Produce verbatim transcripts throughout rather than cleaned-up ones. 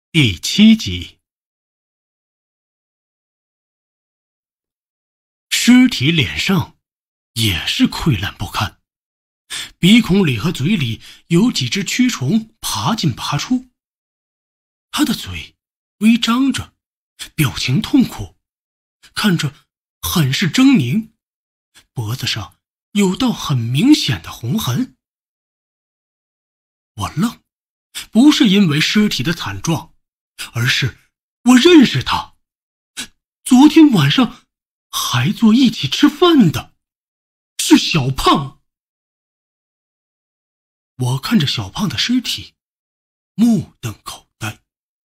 第七集。尸体脸上也是溃烂不堪，鼻孔里和嘴里有几只蛆虫爬进爬出，他的嘴微张着，表情痛苦，看着很是狰狞，脖子上有道很明显的红痕。我愣，不是因为尸体的惨状，而是我认识他，昨天晚上还坐一起吃饭的，是小胖。我看着小胖的尸体，目瞪口呆。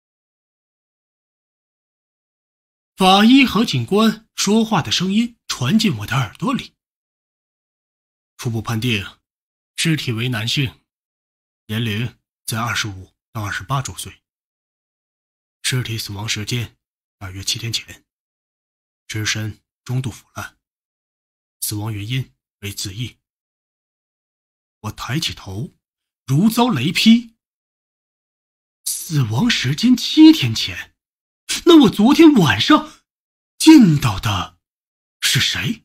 法医和警官说话的声音传进我的耳朵里。初步判定，尸体为男性，年龄在二十五到二十八周岁，尸体死亡时间大约七天前，尸身中度腐烂，死亡原因为自缢。我抬起头，如遭雷劈。死亡时间七天前，那我昨天晚上见到的是谁？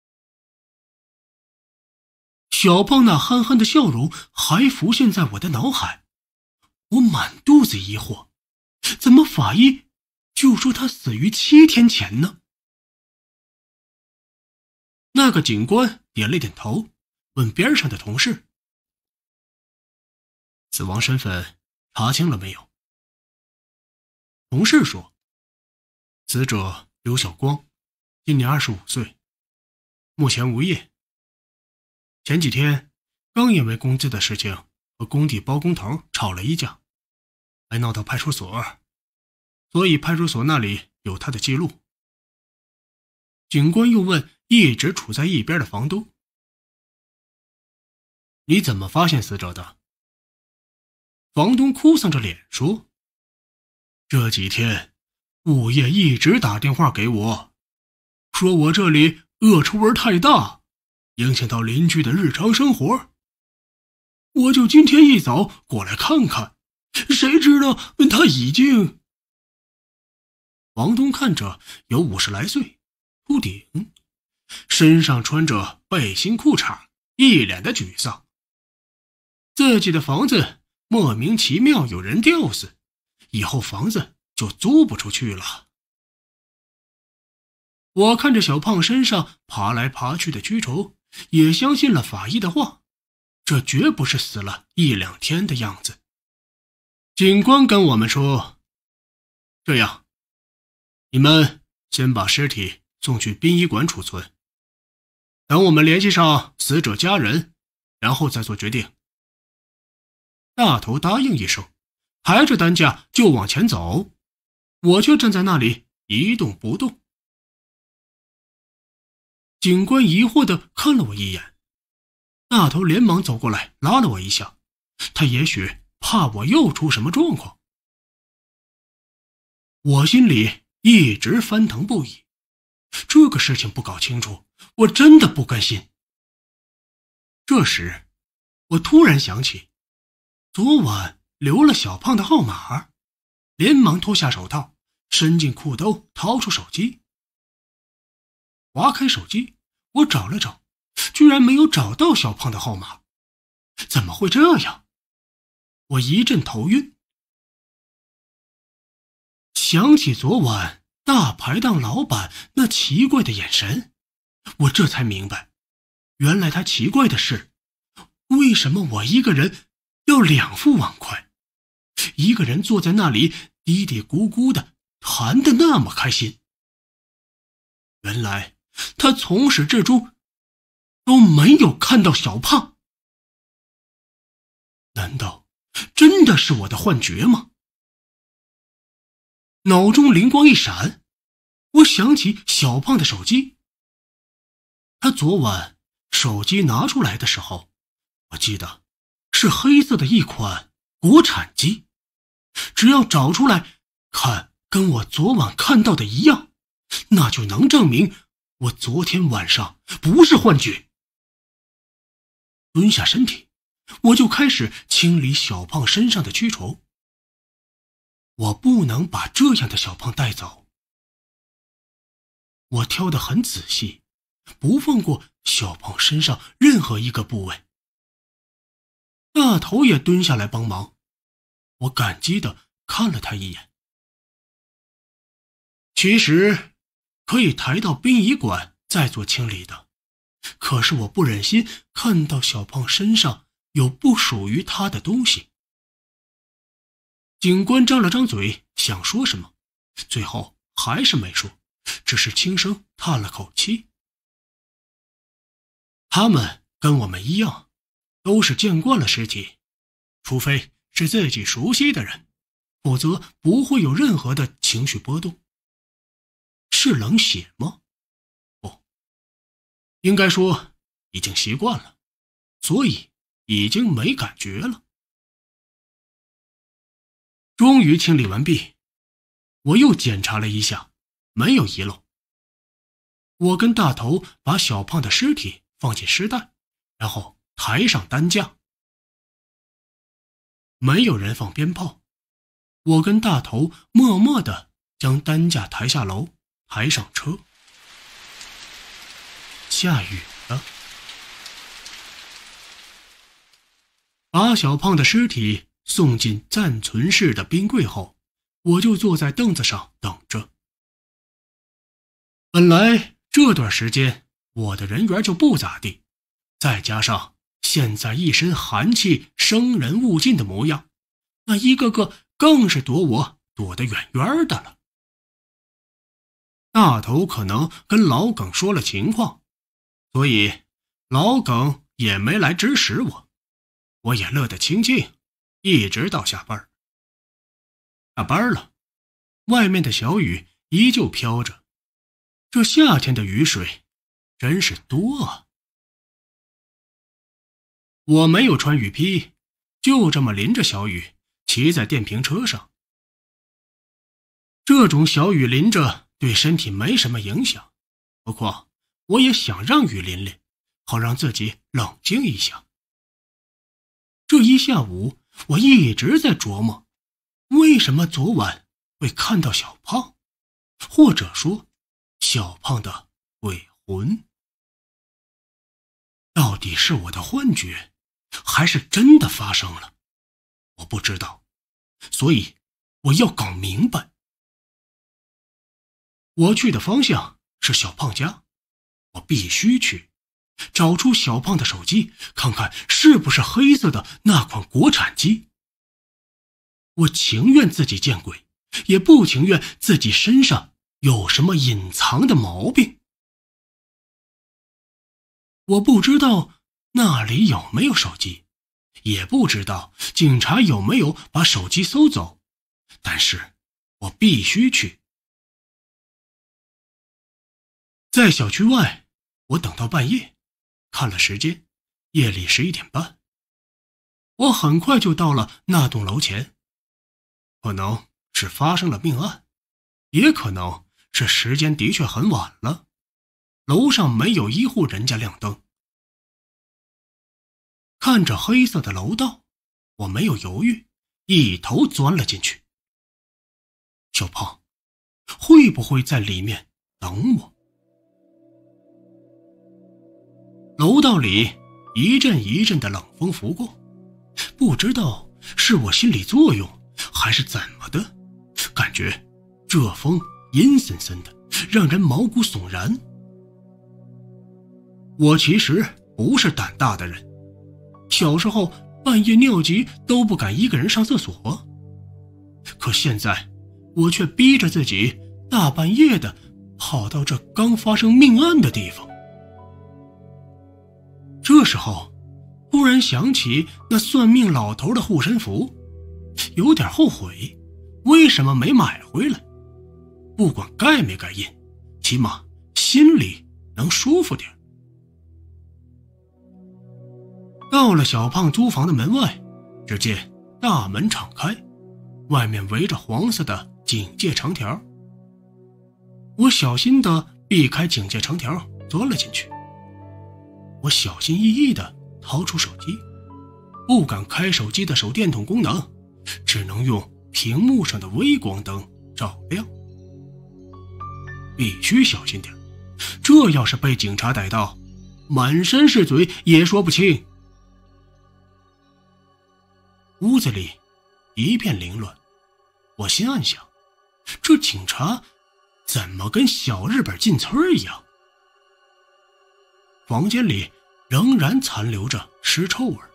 小胖那憨憨的笑容还浮现在我的脑海，我满肚子疑惑，怎么法医就说他死于七天前呢？那个警官点了点头，问边上的同事：死亡身份查清了没有？同事说：死者刘晓光，今年二十五岁，目前无业。前几天刚因为工资的事情和工地包工头吵了一架，还闹到派出所，所以派出所那里有他的记录。警官又问一直处在一边的房东：你怎么发现死者的？房东哭丧着脸说：这几天物业一直打电话给我，说我这里恶臭味太大，影响到邻居的日常生活，我就今天一早过来看看，谁知道他已经……房东看着有五十来岁，秃顶，身上穿着背心裤衩，一脸的沮丧。自己的房子莫名其妙有人吊死，以后房子就租不出去了。我看着小胖身上爬来爬去的蛆虫，也相信了法医的话，这绝不是死了一两天的样子。警官跟我们说，这样，你们先把尸体送去殡仪馆储存，等我们联系上死者家人，然后再做决定。大头答应一声，抬着担架就往前走，我却站在那里一动不动。警官疑惑地看了我一眼，大头连忙走过来拉了我一下，他也许怕我又出什么状况。我心里一直翻腾不已，这个事情不搞清楚，我真的不甘心。这时我突然想起昨晚留了小胖的号码，连忙脱下手套，伸进裤兜掏出手机。划开手机，我找了找，居然没有找到小胖的号码。怎么会这样？我一阵头晕。想起昨晚大排档老板那奇怪的眼神，我这才明白，原来他奇怪的是，为什么我一个人要两副碗筷，一个人坐在那里嘀嘀咕咕的谈得那么开心。原来他从始至终都没有看到小胖。难道真的是我的幻觉吗？脑中灵光一闪，我想起小胖的手机。他昨晚手机拿出来的时候，我记得是黑色的一款国产机，只要找出来看跟我昨晚看到的一样，那就能证明我昨天晚上不是幻觉。蹲下身体，我就开始清理小胖身上的蛆虫。 我不能把这样的小胖带走。我挑得很仔细，不放过小胖身上任何一个部位。大头也蹲下来帮忙，我感激地看了他一眼。其实可以抬到殡仪馆再做清理的，可是我不忍心看到小胖身上有不属于他的东西。警官张了张嘴想说什么，最后还是没说，只是轻声叹了口气。他们跟我们一样，都是见惯了尸体，除非是自己熟悉的人，否则不会有任何的情绪波动。是冷血吗？不，应该说已经习惯了，所以已经没感觉了。终于清理完毕，我又检查了一下，没有遗漏。我跟大头把小胖的尸体放进尸袋，然后抬上担架。没有人放鞭炮，我跟大头默默地将担架抬下楼，抬上车。下雨了。把小胖的尸体送进暂存室的冰柜后，我就坐在凳子上等着。本来这段时间我的人缘就不咋地，再加上现在一身寒气生人勿近的模样，那一个个更是躲我躲得远远的了。大头可能跟老耿说了情况，所以老耿也没来指使我，我也乐得清静，一直到下班。下班了，外面的小雨依旧飘着，这夏天的雨水真是多啊。我没有穿雨披，就这么淋着小雨骑在电瓶车上。这种小雨淋着对身体没什么影响，不过我也想让雨淋淋，好让自己冷静一下。这一下午我一直在琢磨，为什么昨晚会看到小胖，或者说小胖的鬼魂。到底是我的幻觉，还是真的发生了？我不知道，所以我要搞明白。我去的方向是小胖家，我必须去找出小胖的手机，看看是不是黑色的那款国产机。我情愿自己见鬼，也不情愿自己身上有什么隐藏的毛病。我不知道那里有没有手机，也不知道警察有没有把手机搜走，但是我必须去。在小区外，我等到半夜，看了时间，夜里十一点半。我很快就到了那栋楼前，可能是发生了命案，也可能是时间的确很晚了，楼上没有一户人家亮灯。看着黑色的楼道，我没有犹豫，一头钻了进去。小胖会不会在里面等我？楼道里一阵一阵的冷风拂过，不知道是我心理作用还是怎么的，感觉这风阴森森的，让人毛骨悚然。我其实不是胆大的人，小时候半夜尿急都不敢一个人上厕所，可现在我却逼着自己大半夜的跑到这刚发生命案的地方。这时候突然想起那算命老头的护身符，有点后悔为什么没买回来，不管盖没盖印，起码心里能舒服点。到了小胖租房的门外，只见大门敞开，外面围着黄色的警戒长条。我小心地避开警戒长条，钻了进去。我小心翼翼地掏出手机，不敢开手机的手电筒功能，只能用屏幕上的微光灯照亮。必须小心点，这要是被警察逮到，满身是嘴也说不清。屋子里一片凌乱，我心暗想，这警察怎么跟小日本进村一样？房间里仍然残留着尸臭味。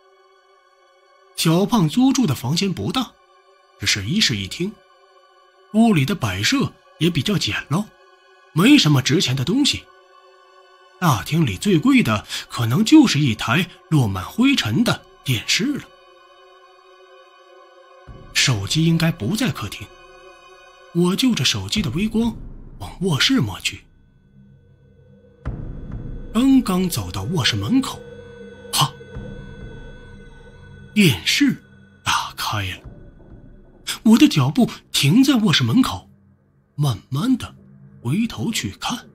小胖租住的房间不大，只是一室一厅，屋里的摆设也比较简陋，没什么值钱的东西。大厅里最贵的可能就是一台落满灰尘的电视了。手机应该不在客厅，我就着手机的微光往卧室摸去。刚刚走到卧室门口，哈，电视打开了。我的脚步停在卧室门口，慢慢的回头去看。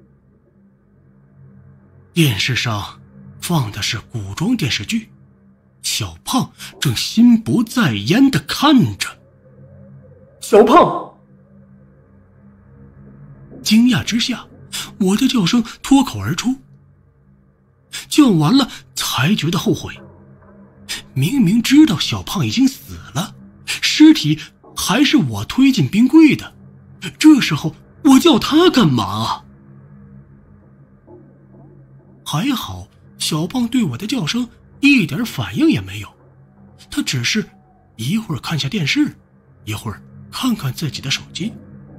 电视上放的是古装电视剧，小胖正心不在焉地看着。 小胖！ 惊讶之下，我的叫声脱口而出。叫完了才觉得后悔，明明知道小胖已经死了，尸体还是我推进冰柜的，这时候我叫他干嘛？还好小胖对我的叫声一点反应也没有，他只是一会儿看下电视，一会儿看看自己的手机。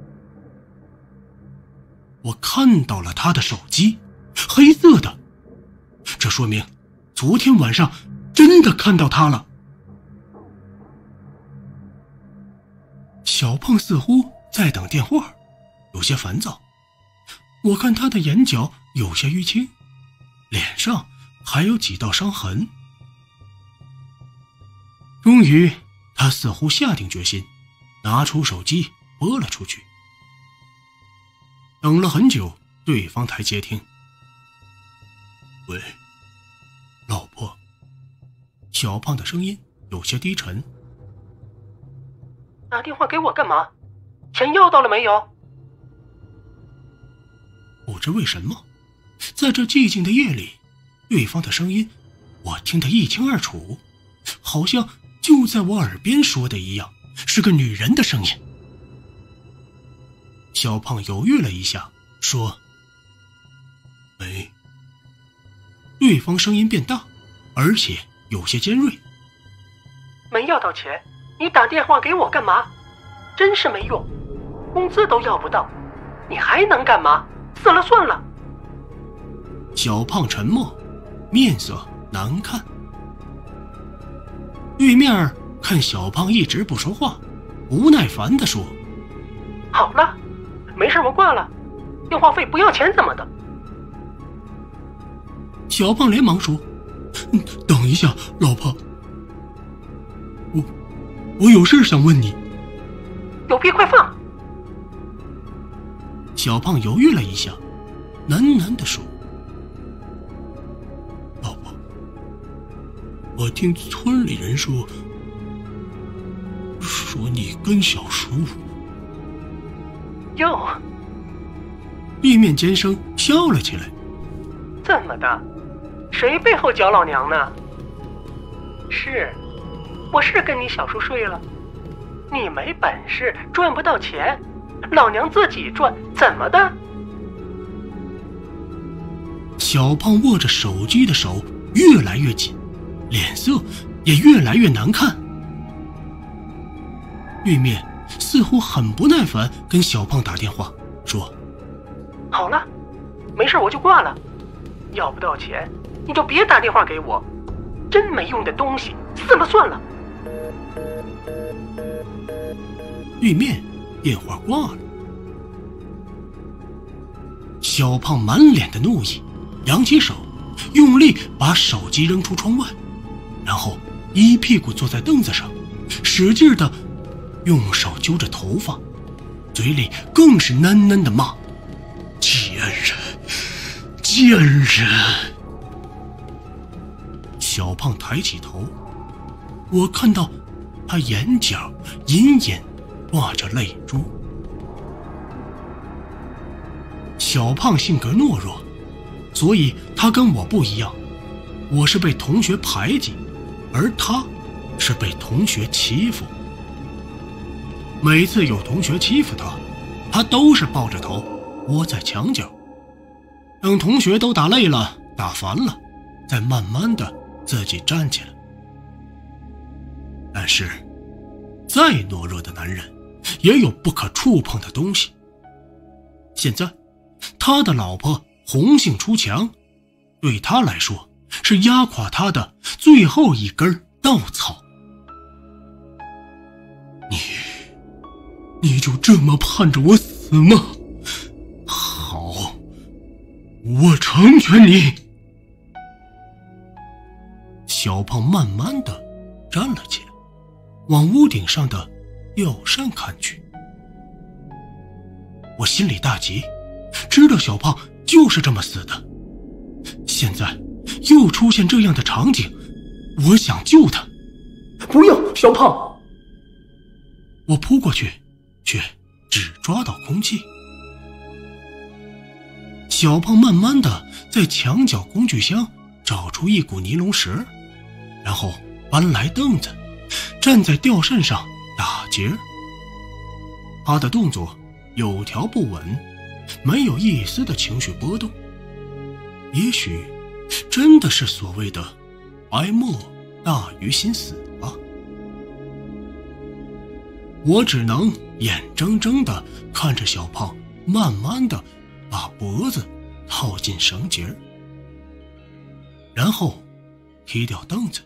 我看到了他的手机，黑色的，这说明昨天晚上真的看到他了。小胖似乎在等电话，有些烦躁。我看他的眼角有些淤青，脸上还有几道伤痕。终于他似乎下定决心，拿出手机拨了出去。等了很久，对方才接听。喂，老婆。小胖的声音有些低沉。 打电话给我干嘛？钱要到了没有？ 不知为什么，在这寂静的夜里，对方的声音我听得一清二楚，好像就在我耳边说的一样，是个女人的声音。小胖犹豫了一下，说：没。对方声音变大，而且有些尖锐。 没要到钱，你打电话给我干嘛？真是没用，工资都要不到，你还能干嘛？死了算了。 小胖沉默，面色难看。对面看小胖一直不说话，不耐烦地说： 好了，没事，我挂了，电话费不要钱怎么的？ 小胖连忙说：嗯，等一下，老婆，我我有事想问你。 有屁快放！ 小胖犹豫了一下，喃喃地说：老婆，我听村里人说，说你跟小叔…… 哟！ 对面尖声笑了起来。 怎么的？谁背后搅老娘呢？是，我是跟你小叔睡了。你没本事，赚不到钱，老娘自己赚，怎么的？ 小胖握着手机的手越来越紧，脸色也越来越难看。对面似乎很不耐烦，跟小胖打电话说： 好了，没事我就挂了，要不到钱你就别打电话给我，真没用的东西，死了算了。 对面电话挂了。小胖满脸的怒意，扬起手，用力把手机扔出窗外，然后一屁股坐在凳子上，使劲的用手揪着头发，嘴里更是喃喃的骂：贱人，贱人！小胖抬起头，我看到他眼角隐隐挂着泪珠。小胖性格懦弱，所以他跟我不一样，我是被同学排挤，而他是被同学欺负。每次有同学欺负他，他都是抱着头窝在墙角，等同学都打累了打烦了，再慢慢的自己站起来。但是再懦弱的男人也有不可触碰的东西。现在他的老婆红杏出墙，对他来说是压垮他的最后一根稻草。你你就这么盼着我死吗？好，我成全你。小胖慢慢的站了起来，往屋顶上的吊扇看去。我心里大急，知道小胖就是这么死的。现在又出现这样的场景，我想救他。 不要，小胖！ 我扑过去，却只抓到空气。小胖慢慢的在墙角工具箱找出一股尼龙绳，然后搬来凳子，站在吊扇上打结。他的动作有条不紊，没有一丝的情绪波动。也许真的是所谓的哀莫大于心死吧。我只能眼睁睁地看着小胖慢慢地把脖子套进绳结，然后踢掉凳子。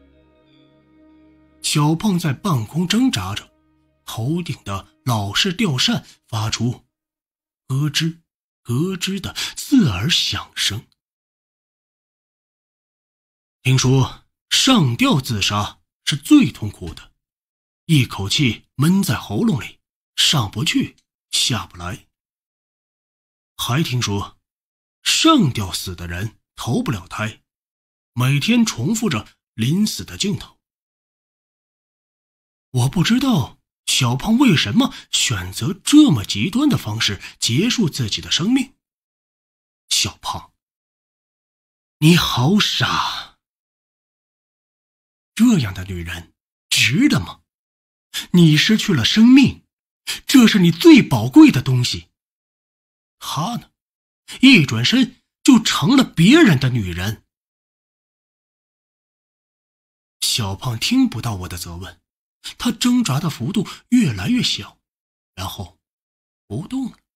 小胖在半空挣扎着，头顶的老式吊扇发出咯吱咯吱的刺耳响声。听说上吊自杀是最痛苦的，一口气闷在喉咙里，上不去下不来。还听说上吊死的人投不了胎，每天重复着临死的镜头。我不知道小胖为什么选择这么极端的方式结束自己的生命。小胖，你好傻！这样的女人值得吗？你失去了生命，这是你最宝贵的东西。她呢，一转身就成了别人的女人。小胖听不到我的责问，他挣扎的幅度越来越小，然后不动了。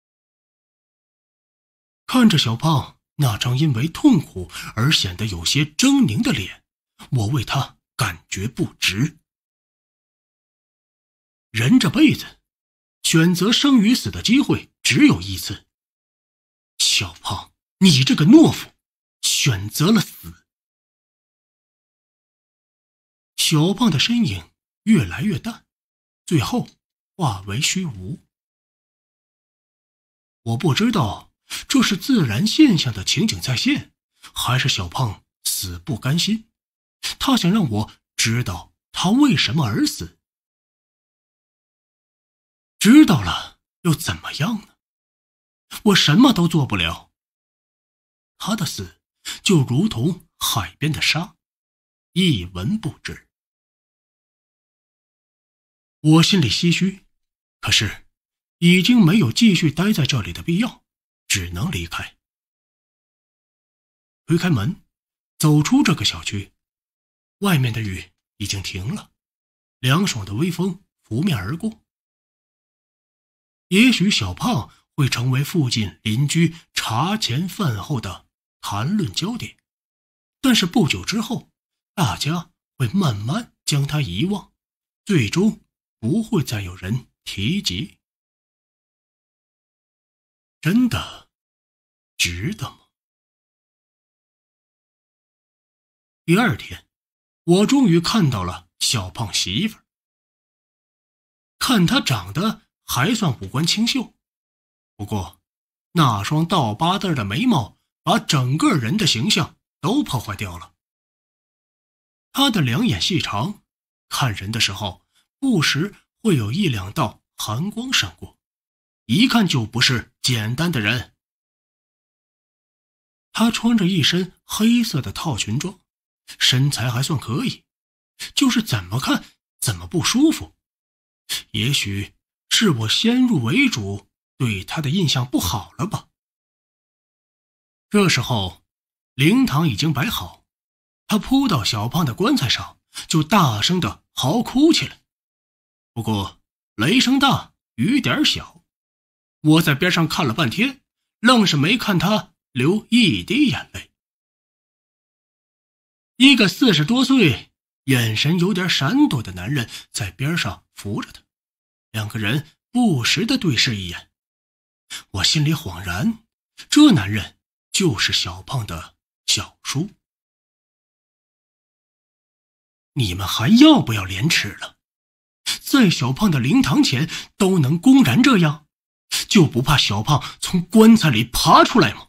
看着小胖那张因为痛苦而显得有些狰狞的脸，我为他感觉不值。人这辈子选择生与死的机会只有一次，小胖，你这个懦夫，选择了死。小胖的身影越来越淡，最后化为虚无。我不知道这是自然现象的情景再现，还是小胖死不甘心，他想让我知道他为什么而死。知道了又怎么样呢？我什么都做不了。他的死就如同海边的沙，一文不值。我心里唏嘘，可是已经没有继续待在这里的必要，只能离开。推开门，走出这个小区，外面的雨已经停了，凉爽的微风拂面而过。也许小胖会成为附近邻居茶前饭后的谈论焦点，但是不久之后，大家会慢慢将他遗忘，最终不会再有人提及。真的值得吗？第二天，我终于看到了小胖媳妇儿。看她长得还算五官清秀，不过那双倒八字的眉毛把整个人的形象都破坏掉了。她的两眼细长， 看人的时候不时会有一两道寒光闪过，一看就不是简单的人。他穿着一身黑色的套裙装，身材还算可以，就是怎么看怎么不舒服。也许是我先入为主，对他的印象不好了吧。这时候灵堂已经摆好，他扑到小胖的棺材上，就大声地嚎哭起来。不过雷声大雨点小，我在边上看了半天，愣是没看他流一滴眼泪。一个四十多岁眼神有点闪躲的男人在边上扶着他，两个人不时地对视一眼。我心里恍然，这男人就是小胖的小叔。你们还要不要廉耻了？在小胖的灵堂前都能公然这样，就不怕小胖从棺材里爬出来吗？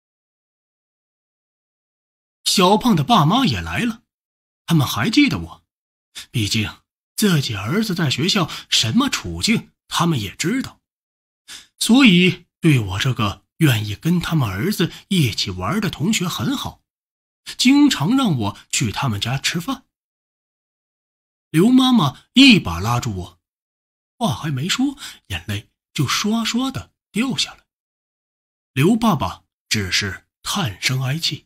小胖的爸妈也来了，他们还记得我，毕竟自己儿子在学校什么处境他们也知道，所以对我这个愿意跟他们儿子一起玩的同学很好，经常让我去他们家吃饭。刘妈妈一把拉住我，话还没说，眼泪就刷刷的掉下来。刘爸爸只是叹声哀泣。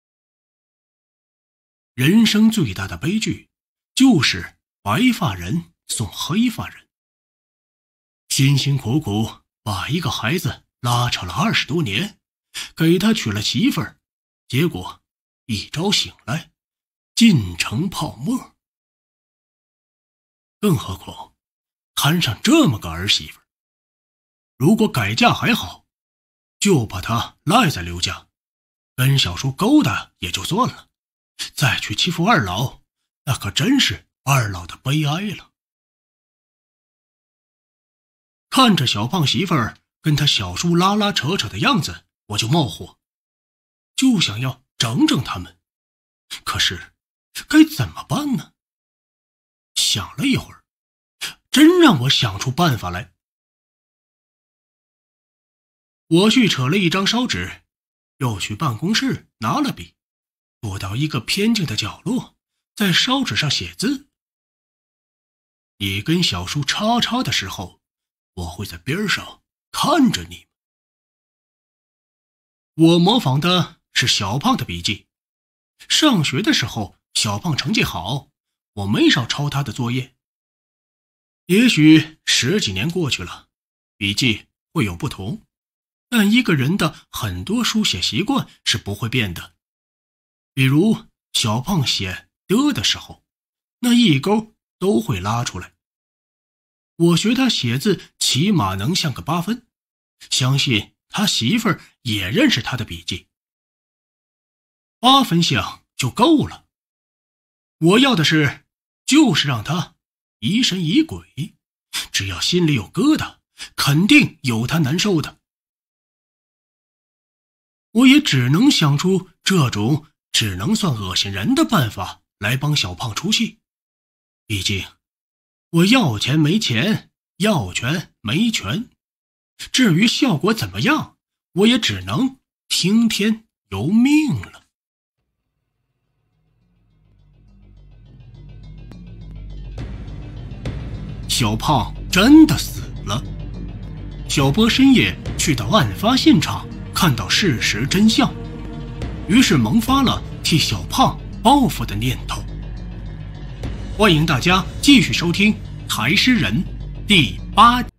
人生最大的悲剧就是白发人送黑发人。辛辛苦苦把一个孩子拉扯了二十多年，给他娶了媳妇儿，结果一朝醒来尽成泡沫。更何况摊上这么个儿媳妇，如果改嫁还好，就把她赖在刘家，跟小叔勾搭也就算了，再去欺负二老，那可真是二老的悲哀了。看着小胖媳妇儿跟他小叔拉拉扯扯的样子，我就冒火，就想要整整他们。可是该怎么办呢？想了一会儿，真让我想出办法来。我去扯了一张烧纸，又去办公室拿了笔，躲到一个偏静的角落，在烧纸上写字。你跟小叔叉叉的时候，我会在边上看着你。我模仿的是小胖的笔记。上学的时候小胖成绩好，我没少抄他的作业。也许十几年过去了，笔记会有不同，但一个人的很多书写习惯是不会变的。比如小胖写的的时候，那一勾都会拉出来。我学他写字起码能像个八分，相信他媳妇儿也认识他的笔记。八分像就够了。我要的是，就是让他疑神疑鬼，只要心里有疙瘩，肯定有他难受的。我也只能想出这种只能算恶心人的办法来帮小胖出气。毕竟我要钱没钱，要权没权，至于效果怎么样，我也只能听天由命了。小胖真的死了。小波深夜去到案发现场，看到事实真相，于是萌发了替小胖报复的念头。欢迎大家继续收听《台诗人》第八集。